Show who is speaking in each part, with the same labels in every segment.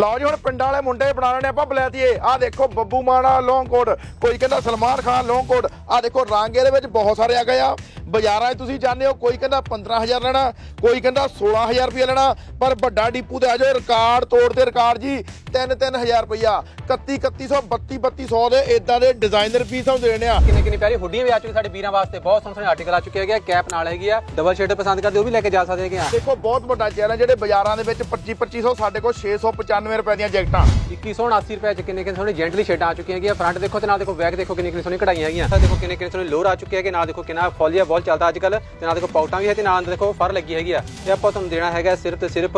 Speaker 1: लो जी हुण पिंडां वाले मुंडे बना लेने आपां बलैतीए। आ देखो बब्बू माना लॉन्ग कोट, कोई कहंदा सलमान खान लॉन्ग कोट। आ देखो रंग इहदे विच बहुत सारे आ गए आ। बाजारां 'च तुसीं जांदे हो, कोई कहंदा 15,000 लेना, कोई कहंदा 16,000 रुपया लेना, पर वड्डा डिपू ते आ जाओ रिकार्ड तोड़ते रिकार्ड जी 3-3,000 रुपया 31-3100 32-3200 दे इदां दे डिजाइनर पीस हम देने आ।
Speaker 2: किन्नी प्यारी हुड्डियां भी आ चुकी साडे वीरां वास्ते, बहुत सोहणे आर्टिकल आ चुके हैं। कैप नाल हैगी आ, डबल शेड पसंद करदे हो भी लेके जा सकदे हैं।
Speaker 1: देखो बहुत वड्डा चैलेंज जेहड़े बाजारां दे विच 25-2500 साडे कोल 695 रुपए दी जैकटां
Speaker 2: 2180 रुपए च किन्नी सोहणी जेंटली शेडां आ चुकी हैं। फ्रंट देखो ते नाल देखो बैक देखो किन्नी सोहणी कढ़ाई हैगी। देखो किन्नी सोहणी लोअर आ चुकी है, नाल देखो किन्ना फॉलिया बहुत चलदा अजकल, ते नाल देखो पाउटां भी है, ते नाल देखो फर लगी हैगी। ते आपां तुहानूं देना हैगा सिर्फ ते सिर्फ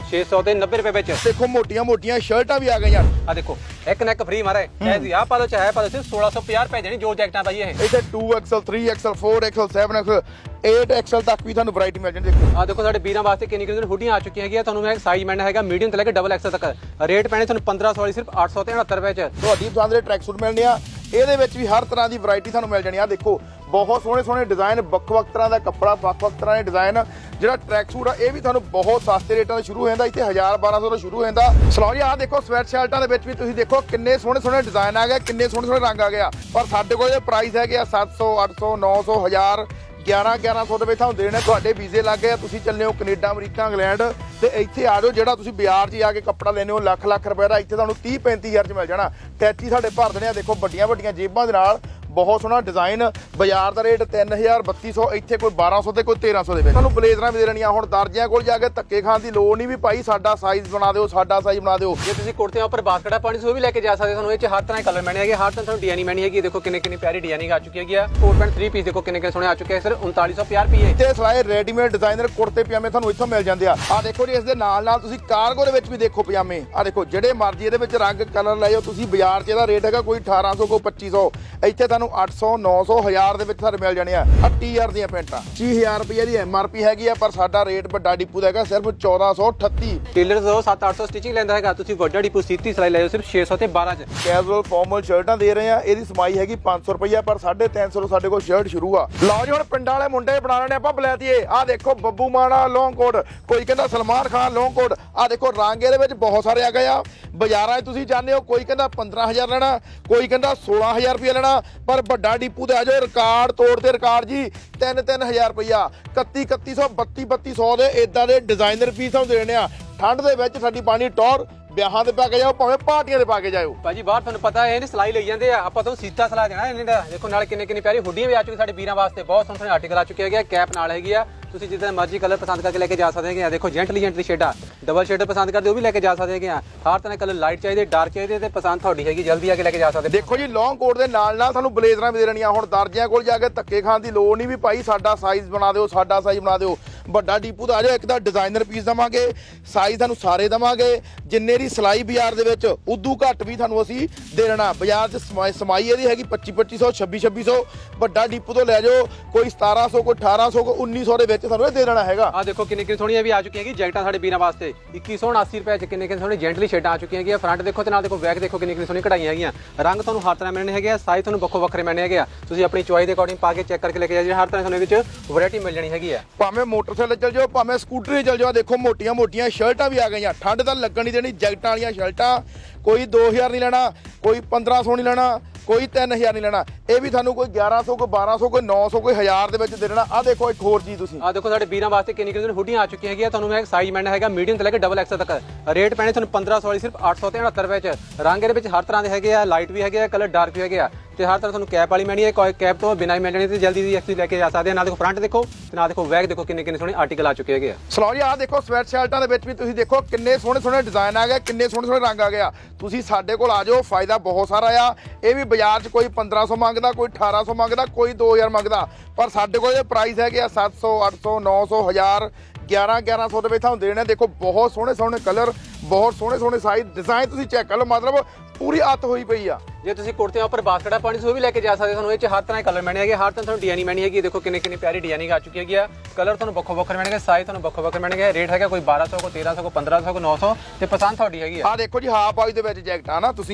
Speaker 2: 690 रुपए विच।
Speaker 1: देखो मोटियां मोटियां शर्टां भी आ गईयां।
Speaker 2: आ देखो एक नेक फ्री मारे, चाहे आ पा लो चाहे पा लो, सिर्फ 1650 रुपए देनी जो जैकटां पाई है।
Speaker 1: इत्थे 2XL 3XL 4XL 7XL 8XL तक भी तुहानूं वैरायटी मिल जांदी।
Speaker 2: आ देखो साडे वीरां वास्ते किन्नी हुड्डियां आ चुकी हैगी। तुहानूं मैं साइज मैंने हैगा मीडियम ते लेके डबल एक्सल तक। रेट पैणे तुहानूं 1500 वाली सिर्फ 869 रुपए च।
Speaker 1: तुहाडी पसंद दे ट्रैक सूट मिलने आ। ਇਹਦੇ ਵਿੱਚ ਵੀ ਹਰ ਤਰ੍ਹਾਂ ਦੀ ਵੈਰਾਈਟੀ ਤੁਹਾਨੂੰ ਮਿਲ ਜਾਣੀ ਆ। ਦੇਖੋ ਬਹੁਤ ਸੋਹਣੇ ਸੋਹਣੇ ਡਿਜ਼ਾਈਨ, ਵੱਖ-ਵੱਖ ਤਰ੍ਹਾਂ ਦਾ ਕੱਪੜਾ, ਵੱਖ-ਵੱਖ ਤਰ੍ਹਾਂ ਦੇ ਡਿਜ਼ਾਈਨ। ਜਿਹੜਾ ਟਰੈਕ ਸੂਟ ਆ ਇਹ ਵੀ ਤੁਹਾਨੂੰ ਬਹੁਤ ਸਸਤੇ ਰੇਟਾਂ ਤੋਂ ਸ਼ੁਰੂ ਹੋ ਜਾਂਦਾ। ਇੱਥੇ 1000-1200 ਤੋਂ ਸ਼ੁਰੂ ਹੋ ਜਾਂਦਾ। ਸਲੋ ਜੀ ਆਹ ਦੇਖੋ ਸਵੈਟ ਸ਼ਰਟਾਂ ਦੇ ਵਿੱਚ ਵੀ ਤੁਸੀਂ ਦੇਖੋ ਕਿੰਨੇ ਸੋਹਣੇ ਸੋਹਣੇ ਡਿਜ਼ਾਈਨ ਆ ਗਏ, ਕਿੰਨੇ ਸੋਹਣੇ ਸੋਹਣੇ ਰੰਗ ਆ ਗਏ ਆ। ਪਰ ਸਾਡੇ ਕੋਲ ਇਹ ਪ੍ਰਾਈਸ ਹੈਗੇ ਆ 700, 800, 900, 1000, 1100 ਦੇ ਵਿੱਚ ਤੁਹਾਨੂੰ ਦੇਣੇ। ਤੁਹਾਡੇ ਵੀਜ਼ੇ ਲੱਗ ਗਏ ਆ, ਤੁਸੀਂ ਚੱਲੇ ਹੋ ਕੈਨੇਡਾ, ਅਮਰੀਕਾ, ਇੰਗਲੈਂਡ, ਤੇ ਇੱਥੇ ਆ ਜਾਓ। ਜਿਹੜਾ ਤੁਸੀਂ ਬਾਜ਼ਾਰ 'ਚ ਆ ਕੇ ਕੱਪੜਾ ਲੈਣੇ ਹੋ ਲੱਖ ਰੁਪਏ ਦਾ, ਇੱਥੇ ਤੁਹਾਨੂੰ 30-35 ਹਜ਼ਾਰ 'ਚ ਮਿਲ ਜਾਣਾ। ਟੈਚੀ ਸਾਡੇ ਭਰ ਦੇਣੇ ਆ। ਦੇਖੋ ਵੱਡੀਆਂ ਵੱਡੀਆਂ ਜੇਬਾਂ ਦੇ ਨਾਲ ਬਹੁਤ ਸੋਹਣਾ ਡਿਜ਼ਾਈਨ। ਬਾਜ਼ਾਰ ਦਾ ਰੇਟ 3000 3200, ਇੱਥੇ ਕੋਈ 1200 ਤੇ ਕੋਈ 1300 ਦੇ ਵਿੱਚ ਤੁਹਾਨੂੰ ਬਲੇਜ਼ਰਾਂ ਵੀ ਦੇ ਦੇਣੀਆਂ। ਹੁਣ ਦਰਜੀਆਂ ਕੋਲ ਜਾ ਕੇ ਧੱਕੇ ਖਾਣ ਦੀ ਲੋੜ ਨਹੀਂ ਵੀ ਭਾਈ ਸਾਡਾ ਸਾਈਜ਼ ਬਣਾ ਦਿਓ, ਸਾਡਾ ਸਾਈਜ਼ ਬਣਾ ਦਿਓ।
Speaker 2: ਜੇ ਤੁਸੀਂ ਕੁੜਤੇ ਉੱਪਰ ਬਾਸਕਟਾਂ ਪਾਣੀ ਸੋ ਵੀ ਲੈ ਕੇ ਜਾ ਸਕਦੇ। ਤੁਹਾਨੂੰ ਇਹ 'ਚ ਹਰ ਤਰ੍ਹਾਂ ਦੇ ਕਲਰ ਮਿਲਣੇ ਹੈਗੇ, ਹਰ ਤਰ੍ਹਾਂ ਤੁਹਾਨੂੰ ਡਿਜ਼ਾਈਨ ਮਿਲਣੀ ਹੈਗੀ। ਦੇਖੋ ਕਿੰਨੀ ਪਿਆਰੀ ਡਿਜ਼ਾਈਨਿੰਗ ਆ ਚੁੱਕੀ ਹੈਗੀ ਆ। ਕੋਟ ਪੈਂਟ 3 ਪੀਸ ਦੇਖੋ ਕਿੰਨੇ ਸੋਹਣੇ ਆ ਚੁੱਕੇ ਆ। ਸਿਰਫ 3950 ਰੁਪਏ
Speaker 1: ਤੇ ਸਿਲਾਏ ਰੈਡੀਮੇਡ ਡਿਜ਼ਾਈਨਰ ਕੁੜਤੇ ਪਜਾਮੇ ਤੁਹਾਨੂੰ ਇੱਥੋਂ ਮਿਲ ਜਾਂਦੇ ਆ। ਆ ਦੇਖੋ ਜੀ ਇਸ ਦੇ ਨਾਲ ਤੁਸੀਂ ਕਾਰਗੋ ਦੇ ਵਿੱਚ ਵੀ ਦੇਖੋ ਪਜਾਮੇ। ਆ ਦੇਖੋ ਜਿਹੜੇ ਮਰਜ਼ੀ ਇਹਦੇ ਵਿੱਚ ਰੰਗ ਕਲਰ ਲੈ ਜਾਓ ਤੁਸੀਂ। ਬਾਜ਼ਾਰ 'ਚ ਇਹਦਾ ਰੇਟ ਹੈਗਾ ਕੋਈ 1800 ਕੋਈ 2500, ਇੱਥੇ ਤੁਹਾਨੂੰ 800 900 1000 ਦੇ ਵਿੱਚ ਸਾਰੇ ਮਿਲ ਜਾਣੇ ਆ। 38000 ਦੀਆਂ ਪੈਂਟਾਂ 20000 ਰੁਪਏ ਦੀ MRP ਹੈਗੀ ਆ, ਪਰ ਸਾਡਾ ਰੇਟ ਵੱਡਾ ਡਿਪੂ ਦਾ ਹੈਗਾ ਸਿਰਫ 1438।
Speaker 2: ਟੇਲਰ ਤੋਂ 700-800 ਸਟਿਚਿੰਗ ਲੈਂਦਾ ਹੈਗਾ, ਤੁਸੀਂ ਵੱਡਾ ਡਿਪੂ ਸੀਤੀ ਸਿਲਾਈ ਲੈ ਜਾਓ ਸਿਰਫ 600 ਤੇ 12 ਚ।
Speaker 1: ਕੈਜੂਅਲ ਫਾਰਮਲ ਸ਼ਰਟਾਂ ਦੇ ਰਹੇ ਆ, ਇਹਦੀ ਸਮਾਈ ਹੈਗੀ 500 ਰੁਪਈਆ, ਪਰ 350 ਤੋਂ ਸਾਡੇ ਕੋਲ ਸ਼ਰਟ ਸ਼ੁਰੂ ਆ। ਲਓ ਜੀ ਹੁਣ ਪਿੰਡਾਂ ਵਾਲੇ ਮੁੰਡੇ ਬਣਾ ਲੈਣੇ ਆਪਾਂ ਬਲੈਤੀਏ। ਆ ਦੇਖੋ ਬੱਬੂ ਮਾਨਾ ਲੌਂਗ ਕੋਟ, ਕੋਈ ਕਹਿੰਦਾ ਸਲਮਾਨ ਖਾਨ ਲੌਂਗ ਕੋਟ। ਆ ਦੇਖੋ ਰੰਗ ਇਹਦੇ ਵਿੱਚ ਬਹੁਤ ਸਾਰੇ ਆ ਗਏ ਆ। ਬਾਜ਼ਾਰਾਂ 'ਚ ਤੁਸੀਂ ਜਾਂਦੇ ਹੋ, ਕੋਈ ਕਹਿੰਦਾ 15000 ਲੈਣਾ, ਕੋਈ ਕਹਿੰਦਾ 16000 ਰੁਪਇਆ ਲੈਣਾ, ਪਰ ਵੱਡਾ ਡਿਪੂ ਤੇ ਆ ਜਾਓ ਰਿਕਾਰਡ ਤੋੜਦੇ ਰਿਕਾਰਡ ਜੀ 3-3000 ਰੁਪਇਆ 31-3100 32-3200 ਦੇ ਇਦਾਂ ਦੇ ਡਿਜ਼ਾਈਨਰ ਪੀਸ हम ਦੇਣੇ ਆ। ਠੰਡ ਦੇ ਵਿੱਚ ਸਾਡੀ ਪਾਣੀ ਟੌਰ ਵਿਆਹਾਂ ਦੇ ਪਾ ਕੇ ਜਾਓ, ਭਾਵੇਂ ਪਾਰਟੀਆਂ ਦੇ ਪਾ ਕੇ ਜਾਓ।
Speaker 2: ਭਾਜੀ ਬਾਹਰ ਤੁਹਾਨੂੰ ਪਤਾ ਹੈ ਇਹਨੇ ਸਿਲਾਈ ਲਈ ਜਾਂਦੇ ਆ, ਆਪਾਂ ਤੁਹਾਨੂੰ ਸੀਤਾ ਸਿਲਾ ਦੇਣਾ ਇਹਨੇ ਦਾ। ਦੇਖੋ ਨਾਲ ਕਿੰਨੀ ਪਿਆਰੀ ਹੁੱਡੀਆਂ ਵੀ ਆ ਚੁੱਕੀ ਸਾਡੇ ਵੀਰਾਂ ਵਾਸਤੇ, ਬਹੁਤ ਸੋਹਣੇ ਆਰਟੀਕਲ ਆ ਚੁੱਕੇ ਹੈਗੇ। ਕੈਪ ਨਾਲ ਹੈਗੀ ਆ, ਤੁਸੀਂ ਜਿੱਦਾਂ ਮਰਜ਼ੀ ਕਲਰ ਪਸੰਦ ਕਰਕੇ ਲੈ ਕੇ ਜਾ ਸਕਦੇ ਹੈਗੇ। ਦੇਖੋ ਜੈਂਟਲੀ ਸ਼ੇਡਾਂ, ਡਬਲ ਸ਼ੇਡ ਪਸੰਦ ਕਰਦੇ ਉਹ ਵੀ ਲੈ ਕੇ ਜਾ ਸਕਦੇ ਹੈਗੇ। ਹਰ ਤਰ੍ਹਾਂ ਕਲਰ ਲਾਈਟ ਚਾਹੀਦੇ, ਡਾਰਕ ਚਾਹੀਦੇ, ਤੇ ਪਸੰਦ ਤੁਹਾਡੀ ਹੈਗੀ, ਜਲਦੀ ਆ ਕੇ ਲੈ ਕੇ ਜਾ ਸਕਦੇ।
Speaker 1: ਦੇਖੋ ਜੀ ਲੌਂਗ ਕੋਟ ਦੇ ਨਾਲ ਤੁਹਾਨੂੰ ਬਲੇਜ਼ਰਾਂ ਵੀ ਦੇ ਦੇਣੀਆਂ। ਹੁਣ ਦਰਜੀਆਂ ਕੋਲ ਜਾ ਕੇ ਧੱਕੇ ਖਾਣ ਦੀ ਲੋੜ ਨਹੀਂ ਵੀ ਭਾਈ ਸਾਡਾ ਸਾਈਜ਼ ਬਣਾ ਦਿਓ, ਸਾਡਾ ਸਾਈਜ਼ ਬਣਾ ਦਿਓ। ਵੱਡਾ ਡਿਪੂ ਦਾ ਆ ਜਾਓ, ਇੱਕ ਤਾਂ ਡਿਜ਼ਾਈਨਰ ਪੀਸ ਦੇਵਾਂਗੇ, ਸਾਈਜ਼ ਤੁਹਾਨੂੰ ਸਾਰੇ ਦੇਵਾਂਗੇ। ਜਿੰਨੇ ਦੀ ਸਿਲਾਈ ਬਾਜ਼ਾਰ ਦੇ ਵਿੱਚ ਉਦੋਂ ਘੱਟ ਵੀ ਤੁਹਾਨੂੰ ਅਸੀਂ ਦੇ ਦੇਣਾ। ਬਾਜ਼ਾਰ 'ਚ ਸਮਾਈ ਇਹਦੀ ਹੈਗੀ 25-2500 26-2600। ਵੱਡਾ ਡਿਪੂ ਤੋਂ ਲੈ ਜਾਓ, ਕੋਈ 1700 ਕੋਈ 1800 ਕੋਈ 1900 ਦੇ ਵਿੱਚ ਤੁਹਾਨੂੰ ਇਹ ਦੇ ਦੇਣਾ ਹੈਗਾ।
Speaker 2: ਆ ਦੇਖੋ ਕਿੰਨੀ ਸੋਹਣੀਆਂ ਵੀ ਆ ਚੁੱਕੀਆਂ ਹੈਗੀ ਜੈਕਟਾਂ ਸਾਡੇ ਵੀਰਾਂ ਵਾਸਤੇ 2180 ਰੁਪਏ ਚ। ਕਿੰਨੇ ਸੋਹਣੇ ਜੈਂਟਲੀ ਸ਼ੇਡਾਂ ਆ ਚੁੱਕੀਆਂ ਹੈਗੀਆਂ। ਫਰੰਟ ਦੇਖੋ ਤੇ ਨਾਲ ਦੇਖੋ ਬੈਕ ਦੇਖੋ ਕਿੰਨੀ ਸੋਹਣੀ ਕਢਾਈਆਂ ਹੈਗੀਆਂ। ਰੰਗ ਤੁਹਾਨੂੰ ਹਰ ਤਰ੍ਹਾਂ ਮਿਲਣੇ ਹੈਗੇ ਆ, ਸਾਈਜ਼ ਤੁਹਾਨੂੰ ਵੱਖੋ ਵੱਖਰੇ ਮਿਲਣੇ ਹੈਗੇ ਆ। ਤੁਸੀਂ ਆਪਣੀ ਚੁਆਇਸ ਦੇ ਅਕੋਰਡਿੰਗ ਪਾ ਕੇ ਚੈੱਕ ਕਰਕੇ ਲੈ ਕੇ ਜਾਓ। ਹਰ ਤਰ੍ਹਾਂ ਤੁਹਾਨੂੰ ਵਿੱਚ ਵੈਰਾਈਟੀ ਮਿਲ ਜਾਣੀ ਹੈਗੀ ਆ।
Speaker 1: ਭਾਵੇਂ ਮੋਟਰਸਾਈਕਲ ਚੱਲ ਜਾਓ, ਭਾਵੇਂ ਸਕੂਟਰ 'ਤੇ ਚੱਲ ਜਾਓ। ਦੇਖੋ ਮੋਟੀਆਂ ਸ਼ਰਟਾਂ ਵੀ ਆ ਗਈਆਂ। ਠੰਡ ਤਾਂ ਲੱਗਣ ਨਹੀਂ ਦੇਣੀ। ਜੈਕਟਾਂ ਵਾਲੀਆਂ ਸ਼ਰਟਾਂ ਕੋਈ 2000 ਨਹੀਂ ਲੈਣਾ, ਕੋਈ 1500 ਨਹੀਂ ਲੈਣਾ, ਕੋਈ 3000 ਨਹੀਂ ਲੈਣਾ। ਇਹ ਵੀ ਤੁਹਾਨੂੰ ਕੋਈ 1100 ਕੋਈ 1200 ਕੋਈ 900 ਕੋਈ 1000 ਦੇ ਵਿੱਚ ਦੇ ਦੇਣਾ। ਆ ਦੇਖੋ ਇੱਕ ਹੋਰ ਚੀਜ਼ ਤੁਸੀਂ
Speaker 2: ਆ ਦੇਖੋ ਸਾਡੇ ਵੀਰਾਂ ਵਾਸਤੇ ਕਿੰਨੀ ਹੁੱਡੀਆਂ ਆ ਚੁੱਕੀਆਂ ਹੈਗੀਆਂ। ਤੁਹਾਨੂੰ ਮੈਂ ਸਾਈਜ਼ ਮੈਂਡ ਹੈਗਾ ਮੀਡੀਅਮ ਤੋਂ ਲੈ ਕੇ ਡਬਲ ਐਕਸਲ ਤੱਕ। ਰੇਟ ਪੈਣੇ ਤੁਹਾਨੂੰ 1500 ਵਾਲੀ ਸਿਰਫ 869 ਰੁਪਏ ਚ। ਰੰਗ ਇਹਦੇ ਵਿੱਚ ਹਰ ਤਰ੍ਹਾਂ ਦੇ ਹੈਗੇ ਆ, ਲਾਈਟ ਵੀ ਹੈਗੇ ਆ, ਕਲਰ ਡਾਰਕ ਵੀ ਹੈਗੇ ਆ, ਤੇ ਹਰ ਤਰ੍ਹਾਂ ਤੁਹਾਨੂੰ ਕੈਪ ਵਾਲੀ ਮਿਲਣੀ ਹੈ। ਕੈਪ ਤੋਂ ਬਿਨਾਂ ਹੀ ਮਿਲ ਜਾਣੀ, ਤੇ ਜਲਦੀ ਦੀ ਐਕਸੀ ਲੈ ਕੇ ਜਾ ਸਕਦੇ ਆ। ਨਾਲ ਦੇਖੋ ਫਰੰਟ ਦੇਖੋ ਤੇ ਨਾਲ ਦੇਖੋ ਬੈਕ ਦੇਖੋ ਕਿੰਨੇ ਸੋਹਣੇ ਆਰਟੀਕਲ ਆ ਚੁੱਕੇ ਹੈਗੇ ਆ।
Speaker 1: ਸਲੋ ਜੀ ਆ ਦੇਖੋ ਸਵੈਟ ਸ਼ਰਟਾਂ ਦੇ ਵਿੱਚ ਵੀ ਤੁਸੀਂ ਦੇਖੋ ਕਿੰਨੇ ਸੋਹਣੇ ਡਿਜ਼ਾਈਨ ਆ ਗਏ, ਕਿੰਨੇ ਸੋਹਣੇ ਰੰਗ ਆ ਗਏ। ਤੁਸੀਂ ਸਾਡੇ ਕੋਲ ਆ ਜਾਓ, ਫਾਇਦਾ ਬਹੁਤ ਸਾਰਾ ਆ। ਇਹ ਵੀ ਬਾਜ਼ਾਰ 'ਚ ਕੋਈ 1500 ਮੰਗਦਾ, ਕੋਈ 1800 ਮੰਗਦਾ, ਕੋਈ 2000 ਮੰਗਦਾ, ਪਰ ਸਾਡੇ ਕੋਲ ਇਹ ਪ੍ਰਾਈਸ ਹੈਗੇ ਆ 700 800 900 1000 1100 ਦੇ ਵਿੱਚ ਤੁਹਾਨੂੰ ਦੇਣੇ। ਦੇਖੋ ਬਹੁਤ ਸੋਹਣੇ ਕਲਰ, ਬਹੁਤ ਸੋਹਣੇ ਸਾਈਜ਼, ਡਿਜ਼ਾਈਨ ਤੁਸੀਂ ਚੈੱਕ ਕਰ ਲਓ। ਮਤਲਬ ਪੂਰੀ ਅੱਤ ਹੋਈ ਪਈ ਆ।
Speaker 2: ਜੇ ਤੁਸੀਂ ਕੁੜਤੇ ਉੱਪਰ ਬਾਸਕਟਾਂ ਪਾਣੀ ਸੋ ਵੀ ਲੈ ਕੇ ਜਾ ਸਕਦੇ। ਤੁਹਾਨੂੰ ਇਹ 'ਚ ਹਰ ਤਰ੍ਹਾਂ ਦੇ ਕਲਰ ਮਿਲਣੇ ਹੈਗੇ, ਹਰ ਤਰ੍ਹਾਂ ਤੁਹਾਨੂੰ ਡਿਜ਼ਾਈਨ ਮਿਲਣੀ ਹੈਗੀ। ਦੇਖੋ ਕਿੰਨੀ ਪਿਆਰੀ ਡਿਜ਼ਾਈਨਿੰਗ ਆ ਚੁੱਕੀ ਹੈਗੀ ਆ। ਕਲਰ ਤੁਹਾਨੂੰ ਵੱਖੋ ਵੱਖਰੇ ਮਿਲਣਗੇ, ਸਾਈਜ਼ ਤੁਹਾਨੂੰ ਵੱਖੋ ਵੱਖਰੇ ਮਿਲਣਗੇ। ਰੇਟ ਹੈਗਾ ਕੋਈ 1200 ਕੋਈ 1300 ਕੋਈ 1500 ਕੋਈ 900, ਤੇ ਪਸੰਦ ਤੁਹਾਡੀ ਹੈਗੀ ਆ।
Speaker 1: ਆ ਦੇਖੋ ਜੀ ਹਾਫ ਬਾਈ ਦੇ ਵਿੱਚ ਜੈਕਟ ਆ ਨਾ, ਤੁਸੀਂ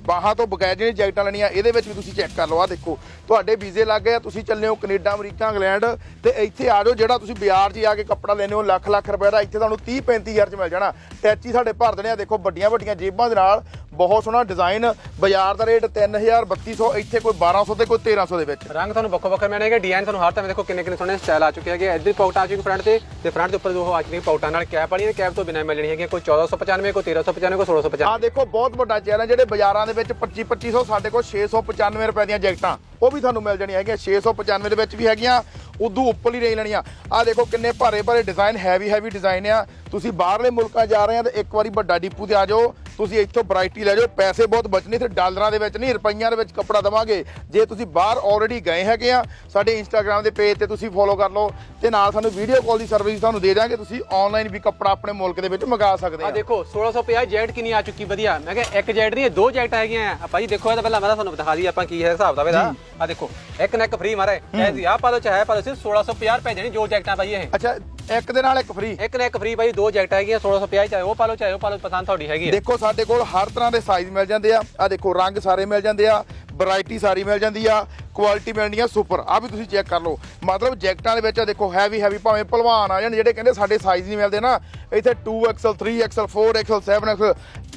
Speaker 1: ਬਾਹਾਂ ਤੋਂ ਬਗੈਰ ਜਿਹੜੀਆਂ ਜੈਕਟਾਂ ਲੈਣੀਆਂ ਇਹਦੇ ਵਿੱਚ ਵੀ ਤੁਸੀਂ ਚੈੱਕ ਕਰ ਲਓ। ਆ ਦੇਖੋ ਤੁਹਾਡੇ ਵੀਜ਼ੇ ਲੱਗ ਗਏ ਆ, ਤੁਸੀਂ ਚੱਲੇ ਹੋ ਕੈਨੇਡਾ, ਅਮਰੀਕਾ, ਇੰਗਲੈਂਡ, ਤੇ ਇੱਥੇ ਆ ਜਾਓ। ਜਿਹੜਾ ਤੁਸੀਂ ਬਾਜ਼ਾਰ 'ਚ ਆ ਕੇ ਕੱਪੜਾ ਲੈਣੇ ਹੋ ਲੱਖ ਰੁਪਏ ਦਾ, ਇੱਥੇ ਤੁਹਾਨੂੰ 30-35 ਹਜ਼ਾਰ 'ਚ ਮਿਲ ਜਾਣਾ। ਟੈਚੀ ਸਾਡੇ ਭਰ ਦੇਣੇ ਆ, ਦੇਖੋ ਵੱਡੀਆਂ ਜੇਬਾਂ ਦੇ ਨਾਲ, ਬਹੁਤ ਸੋਹਣਾ ਡਿਜ਼ਾਈਨ। ਬਾਜ਼ਾਰ ਦਾ ਰੇਟ 3000 3200, ਇੱਥੇ ਕੋਈ 1200 ਤੇ ਕੋਈ 1300 ਦੇ ਵਿੱਚ।
Speaker 2: ਰੰਗ ਤੁਹਾਨੂੰ ਵੱਖੋ ਵੱਖਰੇ ਮਿਲਣਗੇ। ਡਿਜ਼ਾਈਨ ਤੁਹਾਨੂੰ ਹਰ ਤਰ੍ਹਾਂ ਦੇਖੋ ਕਿੰਨੇ ਸੋਹਣੇ ਸਟਾਈਲ ਆ ਚੁੱਕੇ ਹੈਗੇ। ਇੱਧਰ ਪਾਊਟ ਆ ਚੁੱਕੀ ਫਰੰਟ ਤੇ ਫਰੰਟ ਦੇ ਉੱਪਰ ਦੋ ਆ ਚੁੱਕੀ ਪਾਊਟਾਂ ਨਾਲ ਕੈਪ ਵਾਲੀ, ਕੈਪ ਤੋਂ ਬਿਨਾਂ ਮਿਲਣੀ ਹੈਗੀ। ਕੋਈ 1495, ਕੋਈ 1395, ਕੋਈ 1695।
Speaker 1: ਆ ਦੇਖੋ ਬਹੁਤ ਵੱਡਾ ਚੈਲੰਜ, ਜਿਹੜੇ ਬਾਜ਼ਾਰਾਂ ਦੇ ਵਿੱਚ 2500 ਸਾਡੇ ਕੋਲ 695 ਰੁਪਏ ਦੀਆਂ ਜੈਕਟਾਂ ਉਹ ਵੀ ਤੁਹਾਨੂੰ ਮਿਲ ਜਾਣੀਆਂ ਹੈਗੀਆਂ। 695 ਦੇ ਵਿੱਚ ਵੀ ਹੈਗੀਆਂ, ਉਦੋਂ ਉੱਪਰਲੀ ਰੇਂਜ ਲੈਣੀਆਂ। ਆ ਦੇਖੋ ਕਿੰਨੇ ਭਾਰੇ ਡਿਜ਼ਾਈਨ, ਹੈਵੀ ਡਿਜ਼ਾਈਨ ਆ। ਤੁਸੀਂ ਬਾਹਰਲੇ ਮੁਲਕਾਂ ਜਾ ਰਹੇ ਆ ਤੇ ਇੱਕ ਵਾਰੀ ਵੱਡਾ ਡਿਪੂ ਤੇ ਆ ਜਾਓ, ਤੁਸੀਂ ਇੱਥੋਂ ਵੈਰਾਈਟੀ ਲੈ ਜਾਓ। ਪੈਸੇ ਬਹੁਤ ਬਚਣੇ ਤੇ ਡਾਲਰਾਂ ਦੇ ਵਿੱਚ ਨਹੀਂ, ਰੁਪਈਆਂ ਦੇ ਵਿੱਚ ਕੱਪੜਾ ਦਵਾਂਗੇ। ਜੇ ਤੁਸੀਂ ਬਾਹਰ ਆਲਰੇਡੀ ਗਏ ਹੈਗੇ ਆ, ਸਾਡੇ ਇੰਸਟਾਗ੍ਰਾਮ ਦੇ ਪੇਜ ਤੇ ਤੁਸੀਂ ਫੋਲੋ ਕਰ ਲਓ, ਤੇ ਨਾਲ ਸਾਨੂੰ ਵੀਡੀਓ ਕਾਲ ਦੀ ਸਰਵਿਸ ਤੁਹਾਨੂੰ ਦੇ ਦਾਂਗੇ। ਤੁਸੀਂ ਆਨਲਾਈਨ ਵੀ ਕੱਪੜਾ ਆਪਣੇ ਮੁਲਕ ਦੇ ਵਿੱਚ ਮੰਗਾ ਸਕਦੇ ਆ।
Speaker 2: ਦੇਖੋ 1650 ਜੈਕਟ ਕਿੰਨੀ ਆ ਚੁੱਕੀ ਵਧੀਆ। ਮੈਂ ਕਿਹਾ ਇੱਕ ਜੈਕਟ ਨਹੀਂ, ਦੋ ਜੈਕਟਾਂ ਹੈਗੀਆਂ ਆ ਭਾਈ। ਦੇਖੋ ਇਹ ਤਾਂ ਪਹਿਲਾਂ ਮੈਂ ਤੁਹਾਨੂੰ ਦਿਖਾ ਦਈਏ ਆਪਾਂ ਕੀ ਹੈ ਹਿਸਾਬ ਦਾ ਇਹਦਾ। ਆ ਦੇਖੋ ਇੱਕ ਨੈਕ ਫ੍ਰੀ ਮਾਰੇ, ਐਸੀ ਆ ਪਾ ਲਓ ਚਾਹੇ ਪਾ ਲਓ, ਸਿਰਫ 1650 ਰੁਪਏ ਦੇਣੀ ਜੋ ਜੈਕਟਾਂ ਭਾਈ ਇਹ।
Speaker 1: ਅੱਛਾ, ਇੱਕ ਦੇ ਨਾਲ ਇੱਕ ਫ੍ਰੀ,
Speaker 2: ਇੱਕ ਨੇ ਇੱਕ ਫ੍ਰੀ ਭਾਈ। ਦੋ ਜੈਕਟ ਹੈਗੀਆਂ 1650, ਚਾਹੇ ਉਹ ਪਾ ਲਓ ਚਾਹੇ ਉਹ ਪਾ ਲਓ, ਪਸੰਦ ਤੁਹਾਡੀ ਹੈਗੀ।
Speaker 1: ਦੇਖੋ ਸਾਡੇ ਕੋਲ ਹਰ ਤਰ੍ਹਾਂ ਦੇ ਸਾਈਜ਼ ਮਿਲ ਜਾਂਦੇ ਆ। ਆ ਦੇਖੋ ਰੰਗ ਸਾਰੇ ਮਿਲ ਜਾਂਦੇ ਆ, ਵੈਰਾਈਟੀ ਸਾਰੀ ਮਿਲ ਜਾਂਦੀ ਆ, ਕੁਆਲਿਟੀ ਮਿਲਣੀ ਆ ਸੁਪਰ। ਆ ਵੀ ਤੁਸੀਂ ਚੈੱਕ ਕਰ ਲਓ। ਮਤਲਬ ਜੈਕਟਾਂ ਦੇ ਵਿੱਚ ਦੇਖੋ ਹੈਵੀ ਭਾਵੇਂ ਭਲਵਾਨ ਆ ਜਾਣ ਜਿਹੜੇ ਕਹਿੰਦੇ ਸਾਡੇ ਸਾਈਜ਼ ਨਹੀਂ ਮਿਲਦੇ ਨਾ, ਇੱਥੇ 2XL 3XL 4XL 7XL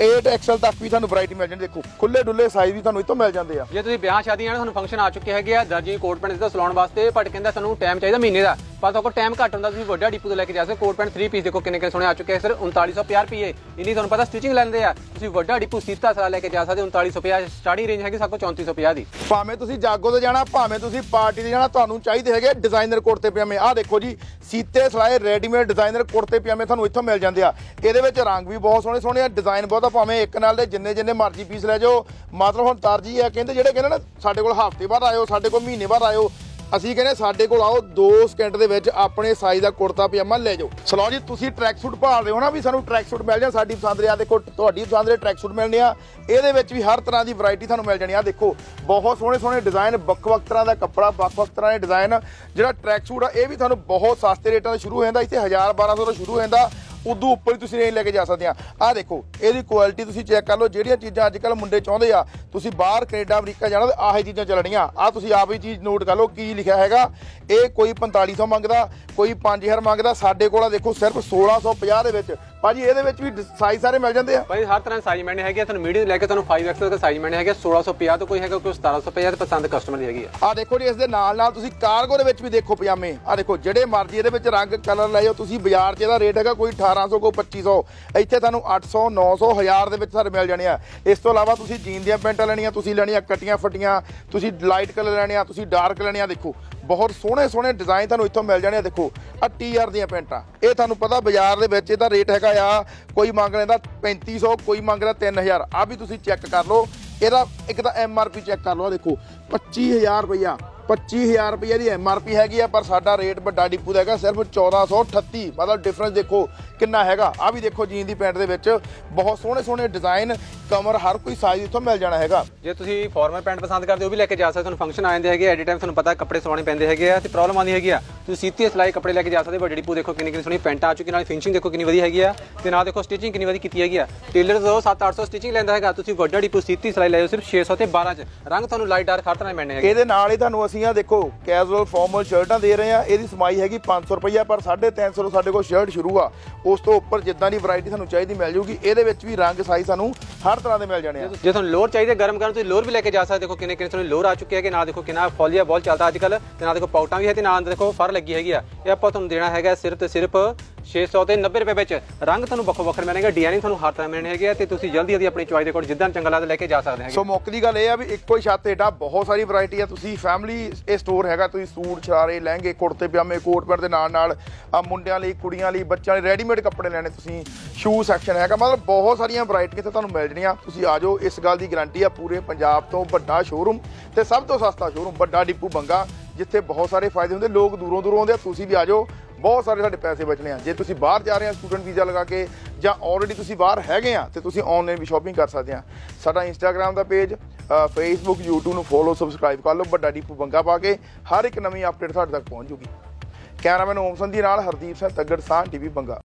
Speaker 1: 8XL ਤੱਕ ਵੀ ਤੁਹਾਨੂੰ ਵੈਰਾਈਟੀ ਮਿਲ ਜਾਂਦੀ। ਦੇਖੋ ਖੁੱਲੇ ਡੁੱਲੇ ਸਾਈਜ਼ ਵੀ ਤੁਹਾਨੂੰ ਇੱਥੋਂ ਮਿਲ ਜਾਂਦੇ ਆ।
Speaker 2: ਜੇ ਤੁਸੀਂ ਵਿਆਹ ਸ਼ਾਦੀਆਂ ਨਾਲ ਤੁਹਾਨੂੰ ਫੰਕਸ਼ਨ ਆ ਚੁੱਕੇ ਹੈਗੇ ਆ, ਦਰਜੀ ਕੋਟ ਪੈਂਟ ਦਾ ਸਿਲਾਉਣ ਵਾਸਤੇ, ਬਟ ਕਹਿੰਦਾ ਸਾਨੂੰ ਟਾਈਮ ਚਾਹੀਦਾ ਮਹੀਨੇ ਦਾ, ਪਰ ਤੁਹਾਡੇ ਕੋਲ ਟਾਈਮ ਘੱਟ ਹੁੰਦਾ, ਤੁਸੀਂ ਵੱਡਾ ਡਿਪੂ ਤੋਂ ਲੈ ਕੇ ਜਾ ਸਕਦੇ। ਕੋਟ ਪੈਂਟ 3 ਪੀਸ ਦੇਖੋ ਕਿੰਨੇ ਸੋਹਣੇ ਆ ਚੁੱਕੇ ਆ, ਸਿਰਫ 3950 ਰੁਪਏ। ਇੰਨੀ ਤੁਹਾਨੂੰ ਪਤਾ ਸਟਿਚਿੰਗ ਲੈਂਦੇ ਆ। ਤੁਸੀਂ ਵੱਡਾ ਡਿਪੂ ਸੀਤਾ ਸਾਰਾ ਲੈ ਕੇ ਜਾ ਸਕਦੇ। 3950 ਸਟਾਰਟਿੰਗ ਰੇਂਜ ਹੈਗੀ ਸਭ ਕੋਲ 3450 ਦੀ।
Speaker 1: ਭਾਵੇਂ ਤੁਸੀਂ ਜਾਗੋ ਤੇ ਜਾਣਾ, ਭਾਵੇਂ ਤੁਸੀਂ ਪਾਰਟੀ ਤੇ ਜਾਣਾ, ਤੁਹਾਨੂੰ ਚਾਹੀਦੇ ਹੈਗੇ ਡਿਜ਼ਾਈਨਰ ਕੁੜਤੇ ਪਜਾਮੇ। ਆਹ ਦੇਖੋ ਜੀ, ਸੀਤੇ ਸਲਾਏ ਰੈਡੀਮੇਡ ਡਿਜ਼ਾਈਨਰ ਕੁੜਤੇ ਪਜਾਮੇ ਤੁਹਾਨੂੰ ਇੱਥੋਂ ਮਿਲ ਜਾਂਦੇ ਆ। ਇਹਦੇ ਵਿੱਚ ਰੰਗ ਵੀ ਬਹੁਤ ਸੋਹਣੇ ਆ, ਡਿਜ਼ਾਈਨ ਬਹੁਤ ਆ। ਭਾਵੇਂ ਇੱਕ ਨਾਲ ਦੇ ਜਿੰਨੇ ਮਰਜ਼ੀ ਪੀਸ ਲੈ ਜਾਓ। ਮਤਲਬ ਹੁਣ ਤਰਜੀ ਆ, ਕਹਿੰਦੇ ਜਿਹੜੇ ਨਾ ਸਾਡੇ ਕੋਲ ਹਫ਼ਤੇ ਬਾਅਦ ਆਇਓ, ਸਾਡੇ ਕੋਲ ਮਹੀਨੇ ਬਾਅਦ ਆਇਓ, ਅਸੀਂ ਕਹਿੰਦੇ ਸਾਡੇ ਕੋਲ ਆਓ 2 ਸਕਿੰਟ ਦੇ ਵਿੱਚ ਆਪਣੇ ਸਾਈਜ਼ ਦਾ ਕੁੜਤਾ ਪਜਾਮਾ ਲੈ ਜਾਓ। ਸਲੋ ਜੀ, ਤੁਸੀਂ ਟਰੈਕ ਸੂਟ ਭਾਲਦੇ ਹੋ ਨਾ ਵੀ ਸਾਨੂੰ ਟਰੈਕ ਸੂਟ ਮਿਲ ਜਾਣ, ਸਾਡੀ ਪਸੰਦ ਦੇ। ਆ ਦੇਖੋ ਤੁਹਾਡੀ ਪਸੰਦ ਦੇ ਟਰੈਕ ਸੂਟ ਮਿਲਣੇ ਆ। ਇਹਦੇ ਵਿੱਚ ਵੀ ਹਰ ਤਰ੍ਹਾਂ ਦੀ ਵੈਰਾਈਟੀ ਤੁਹਾਨੂੰ ਮਿਲ ਜਾਣੀ ਆ। ਦੇਖੋ ਬਹੁਤ ਸੋਹਣੇ ਡਿਜ਼ਾਈਨ, ਵੱਖ-ਵੱਖ ਤਰ੍ਹਾਂ ਦਾ ਕੱਪੜਾ, ਵੱਖ-ਵੱਖ ਤਰ੍ਹਾਂ ਦੇ ਡਿਜ਼ਾਈਨ। ਜਿਹੜਾ ਟਰੈਕ ਸੂਟ ਆ ਇਹ ਵੀ ਤੁਹਾਨੂੰ ਬਹੁਤ ਸਸਤੇ ਰੇਟਾਂ ਤੋਂ ਸ਼ੁਰੂ ਹੋ ਜਾਂਦਾ। ਇੱਥੇ 1000-1200 ਤੋਂ ਸ਼ੁਰੂ ਹੋ ਜਾਂਦਾ, ਉਦੋਂ ਉੱਪਰ ਹੀ ਤੁਸੀਂ ਰੇਂਜ ਲੈ ਕੇ ਜਾ ਸਕਦੇ ਆ। ਆਹ ਦੇਖੋ ਇਹਦੀ ਕੁਆਲਿਟੀ ਤੁਸੀਂ ਚੈੱਕ ਕਰ ਲਓ। ਜਿਹੜੀਆਂ ਚੀਜ਼ਾਂ ਅੱਜ ਕੱਲ੍ਹ ਮੁੰਡੇ ਚਾਹੁੰਦੇ ਆ, ਤੁਸੀਂ ਬਾਹਰ ਕੈਨੇਡਾ, ਅਮਰੀਕਾ ਜਾਣਾ, ਤਾਂ ਆਹੀ ਚੀਜ਼ਾਂ ਚੱਲਣੀਆਂ। ਆਹ ਤੁਸੀਂ ਆਪ ਹੀ ਚੀਜ਼ ਨੋਟ ਕਰ ਲਓ ਕੀ ਲਿਖਿਆ ਹੈਗਾ। ਇਹ ਕੋਈ 4500 ਮੰਗਦਾ, ਕੋਈ 5000 ਮੰਗਦਾ। ਸਾਡੇ ਕੋਲ ਦੇਖੋ ਸਿਰਫ 1650 ਦੇ ਵਿੱਚ। ਭਾਜੀ ਇਹਦੇ ਵਿੱਚ ਵੀ ਸਾਈਜ਼ ਸਾਰੇ ਮਿਲ ਜਾਂਦੇ ਆ
Speaker 2: ਭਾਈ। ਹਰ ਤਰ੍ਹਾਂ ਸਾਈਜ਼ ਮਿਲਣੇ ਹੈਗੇ ਤੁਹਾਨੂੰ, ਮੀਡੀਅਮ ਲੈ ਕੇ ਤੁਹਾਨੂੰ 5XL ਦਾ ਸਾਈਜ਼ ਮਿਲਣੇ ਹੈਗੇ। 1650 ਤੋਂ ਕੋਈ ਹੈਗਾ, ਕੋਈ 1750 ਤੇ ਪਸੰਦ ਕਸਟਮਰ ਦੀ ਹੈਗੀ ਆ।
Speaker 1: ਆਹ ਦੇਖੋ ਜੀ, ਇਸ ਦੇ ਨਾਲ ਤੁਸੀਂ ਕਾਰਗੋ ਦੇ ਵਿੱਚ ਵੀ ਦੇਖੋ ਪਜਾਮੇ। ਆਹ ਦੇਖੋ ਜਿਹੜੇ ਮਰਜ਼ੀ ਇਹਦੇ ਵਿੱਚ ਰੰਗ ਕਲਰ ਲੈ ਜਾਓ ਤੁਸੀਂ। ਬਾਜ਼ਾਰ 'ਚ ਇਹਦਾ ਰੇਟ ਹੈਗਾ ਕੋਈ 1800, ਕੋਈ 2500, ਇੱਥੇ ਤੁਹਾਨੂੰ 800, 900, 1000 ਦੇ ਵਿੱਚ ਸਾਰੇ ਮਿਲ ਜਾਣੇ ਆ। ਇਸ ਤੋਂ ਇਲਾਵਾ ਤੁਸੀਂ ਜੀਨ ਦੀਆਂ ਪੈਂਟਾਂ ਲੈਣੀਆਂ, ਤੁਸੀਂ ਲੈਣੀਆਂ ਕੱਟੀਆਂ ਫੱਟੀਆਂ, ਤੁਸੀਂ ਲਾਈਟ ਕਲਰ ਲੈਣੀਆਂ, ਤੁਸੀਂ ਡਾਰਕ ਲੈਣੀਆਂ। ਦੇਖੋ ਬਹੁਤ ਸੋਹਣੇ ਡਿਜ਼ਾਈਨ ਤੁਹਾਨੂੰ ਇੱਥੋਂ ਮਿਲ ਜਾਣੇ ਆ। ਦੇਖੋ ਆ TR ਦੀਆਂ ਪੈਂਟਾਂ, ਇਹ ਤੁਹਾਨੂੰ ਪਤਾ ਬਾਜ਼ਾਰ ਦੇ ਵਿੱਚ ਇਹਦਾ ਰੇਟ ਹੈਗਾ ਆ, ਕੋਈ ਮੰਗ ਲੈਂਦਾ 3500, ਕੋਈ ਮੰਗਦਾ 3000। ਆ ਵੀ ਤੁਸੀਂ ਚੈੱਕ ਕਰ ਲਓ। ਇਹਦਾ ਇੱਕ ਤਾਂ MRP ਚੈੱਕ ਕਰ ਲਓ। ਦੇਖੋ 25000 ਰੁਪਈਆ, 25000 ਰੁਪਈਆ ਦੀ MRP ਹੈਗੀ ਆ, ਪਰ ਸਾਡਾ ਰੇਟ ਵੱਡਾ ਡਿਪੂ ਦਾ ਹੈਗਾ ਸਿਰਫ 1438। ਮਤਲਬ ਡਿਫਰੈਂਸ ਦੇਖੋ ਕਿੰਨਾ ਹੈਗਾ। ਆ ਵੀ ਦੇਖੋ ਜੀਨ ਦੀ ਪੈਂਟ ਦੇ ਵਿੱਚ ਬਹੁਤ ਸੋਹਣੇ ਡਿਜ਼ਾਈਨ, ਕਮਰ, ਹਰ ਕੋਈ ਸਾਈਜ਼ ਇੱਥੋਂ ਮਿਲ ਜਾਣਾ ਹੈਗਾ।
Speaker 2: ਜੇ ਤੁਸੀਂ ਫਾਰਮਲ ਪੈਂਟ ਪਸੰਦ ਕਰਦੇ ਹੋ, ਉਹ ਵੀ ਲੈ ਕੇ ਜਾ ਸਕਦੇ। ਤੁਹਾਨੂੰ ਫੰਕਸ਼ਨ ਆ ਜਾਂਦੇ ਹੈਗੇ, ਐਟ ਟਾਈਮ ਤੁਹਾਨੂੰ ਪਤਾ ਕੱਪੜੇ ਸਵਾਉਣੇ ਪੈਂਦੇ ਹੈਗੇ ਆ ਤੇ ਪ੍ਰੋਬਲਮ ਆਉਂਦੀ ਹੈਗੀ ਆ। ਤੁਸੀਂ ਸੀਤੀ ਸਿਲਾਈ ਕੱਪੜੇ ਲੈ ਕੇ ਜਾ ਸਕਦੇ। ਵੱਡੇ ਡਿਪੂ ਦੇਖੋ ਕਿੰਨੀ ਸੋਹਣੀ ਪੈਂਟਾਂ ਆ ਚੁੱਕੀ, ਨਾਲ ਫਿਨਿਸ਼ਿੰਗ ਦੇਖੋ ਕਿੰਨੀ ਵਧੀਆ ਹੈਗੀ ਆ, ਤੇ ਨਾਲ ਦੇਖੋ ਸਟਿਚਿੰਗ ਕਿੰਨੀ ਵਧੀਆ ਕੀਤੀ ਹੈਗੀ ਆ। ਟੇਲਰ ਤੋਂ 700-800 ਸਟਿਚਿੰਗ ਲੈਂਦਾ ਹੈਗਾ। ਤੁਸੀਂ ਵੱਡਾ ਡਿਪੂ ਸੀਤੀ ਸਿਲਾਈ ਲੈ ਜਾਓ ਸਿਰਫ 600 ਤੇ 12 ਚ। ਰੰਗ ਤੁਹਾਨੂੰ ਲਾਈਟ ਡਾਰਕ ਹਰ ਤਰ੍ਹਾਂ ਮਿਲਣੇ ਹੈਗੇ।
Speaker 1: ਇਹਦੇ ਨਾਲ ਹੀ ਤੁਹਾਨੂੰ ਅਸੀਂ ਆ ਦੇਖੋ ਕੈਜੂਅਲ ਫਾਰਮਲ ਸ਼ਰਟਾਂ ਦੇ ਰਹੇ ਆ। ਇਹਦੀ ਸਮਾਈ ਹੈਗੀ 500 ਰੁਪਈਆ, ਪਰ 350 ਤੋਂ ਸਾਡੇ ਕੋਲ ਸ਼ਰਟ ਸ਼ੁਰੂ ਆ। ਉਸ ਤੋਂ ਉੱਪਰ ਜਿੱਦਾਂ ਦੀ ਵੈਰਾਈਟੀ ਤੁਹਾਨੂੰ ਚਾਹੀਦੀ ਮਿਲ ਜੂਗੀ। ਇਹਦੇ ਵਿੱਚ ਵੀ ਰੰਗ ਸਾਈਜ਼ ਸਾਨੂੰ ਹਰ ਤਰ੍ਹਾਂ ਦੇ ਮਿਲ ਜਾਣੇ ਆ।
Speaker 2: ਜੇ ਤੁਹਾਨੂੰ ਲੋਅਰ ਚਾਹੀਦੇ ਗਰਮ ਤੁਸੀਂ ਲੋਅਰ ਵੀ ਲੈ ਕੇ ਜਾ ਸਕਦੇ। ਦੇਖੋ ਕਿੰਨੇ ਤੁਹਾਨੂੰ ਲੋਅਰ ਆ ਚੁੱਕੇ ਹੈਗੇ। ਨਾਲ ਦੇਖੋ ਕਿੰਨਾ ਫੌਲੀਆ ਬਹੁਤ ਚੱਲਦਾ ਅੱਜ ਕੱਲ੍ਹ, ਤੇ ਨਾਲ ਦੇਖੋ ਪਾਊਟਾਂ ਵੀ ਹੈ, ਤੇ ਨਾਲ ਦੇਖੋ ਫਰ ਲੱਗੀ ਹੈਗੀ ਆ। ਇਹ ਆਪਾਂ ਤੁਹਾਨੂੰ ਦੇਣਾ ਹੈਗਾ ਸਿਰਫ ਤੇ ਸਿਰਫ 600 ਤੇ 90 ਰੁਪਏ ਵਿੱਚ। ਰੰਗ ਤੁਹਾਨੂੰ ਵੱਖੋ-ਵੱਖਰੇ ਮਿਲਣਗੇ, ਡਿਜ਼ਾਈਨਿੰਗ ਤੁਹਾਨੂੰ ਹਰ ਤਰ੍ਹਾਂ ਮਿਲਣੇ ਹੈਗੇ, ਤੇ ਤੁਸੀਂ ਜਲਦੀ ਆਪਣੀ ਚੁਆਇਸ ਦੇ ਕੋਲ ਜਿੱਦਾਂ ਚੰਗਾ ਲੱਗਦਾ ਲੈ ਕੇ ਜਾ ਸਕਦੇ ਹੈਗੇ।
Speaker 1: ਸੋ ਮੁੱਖ ਦੀ ਗੱਲ ਇਹ ਆ ਵੀ ਇੱਕੋ ਹੀ ਛੱਤ ਹੇਠਾਂ ਬਹੁਤ ਸਾਰੀ ਵੈਰਾਈਟੀ ਆ। ਤੁਸੀਂ ਫੈਮਿਲੀ ਇਹ ਸਟੋਰ ਹੈਗਾ, ਤੁਸੀਂ ਸੂਟ, ਸ਼ਰਾਰੇ, ਲਹਿੰਗੇ, ਕੁੜਤੇ ਪਜਾਮੇ, ਕੋਟ ਪੈਂਟ ਦੇ ਨਾਲ ਮੁੰਡਿਆਂ ਲਈ, ਕੁੜੀਆਂ ਲਈ, ਬੱਚਿਆਂ ਲਈ ਰੈਡੀਮੇਡ ਕੱਪੜੇ ਲੈਣੇ, ਤੁਸੀਂ ਸ਼ੂ ਸੈਕਸ਼ਨ ਹੈਗਾ। ਮਤਲਬ ਬਹੁਤ ਸਾਰੀਆਂ ਵੈਰਾਈਟੀਆਂ ਇੱਥੇ ਤੁਹਾਨੂੰ ਮਿਲ ਜਾਣੀਆਂ। ਤੁਸੀਂ ਆ ਜਾਓ, ਇਸ ਗੱਲ ਦੀ ਗਰੰਟੀ ਆ। ਪੂਰੇ ਪੰਜਾਬ ਤੋਂ ਵੱਡਾ ਸ਼ੋਰੂਮ ਤੇ ਸਭ ਤੋਂ ਸਸਤਾ ਸ਼ੋਰੂਮ ਵੱਡਾ ਡਿਪੂ ਬੰਗਾ, ਜਿੱਥੇ ਬਹੁਤ ਸਾਰੇ ਫਾਇਦੇ ਹੁੰਦੇ। ਲੋਕ ਦੂਰੋਂ ਆਉਂਦੇ ਆ, ਤੁਸੀਂ ਵੀ ਆ ਜਾਓ। ਬਹੁਤ ਸਾਰੇ ਸਾਡੇ ਪੈਸੇ ਬਚਣੇ ਆ। ਜੇ ਤੁਸੀਂ ਬਾਹਰ ਜਾ ਰਹੇ ਆ ਸਟੂਡੈਂਟ ਵੀਜ਼ਾ ਲਗਾ ਕੇ, ਜਾਂ ਆਲਰੇਡੀ ਤੁਸੀਂ ਬਾਹਰ ਹੈਗੇ ਆ, ਤੇ ਤੁਸੀਂ ਆਨਲਾਈਨ ਵੀ ਸ਼ਾਪਿੰਗ ਕਰ ਸਕਦੇ ਆ। ਸਾਡਾ ਇੰਸਟਾਗ੍ਰਾਮ ਦਾ ਪੇਜ, ਫੇਸਬੁੱਕ, YouTube ਨੂੰ ਫੋਲੋ, ਸਬਸਕ੍ਰਾਈਬ ਕਰ ਲਓ। ਵੱਡਾ ਡਿਪੂ ਬੰਗਾ ਪਾ ਕੇ ਹਰ ਇੱਕ ਨਵੀਂ ਅਪਡੇਟ ਤੁਹਾਡੇ ਤੱਕ ਪਹੁੰਚ ਜੂਗੀ। ਕੈਮਰਾਮੈਨ ਓਮ ਸੰਧੀ ਨਾਲ ਹਰਦੀਪ ਸਿੰਘ ਤੱਗੜ, ਸਾਹ TV ਬੰਗਾ।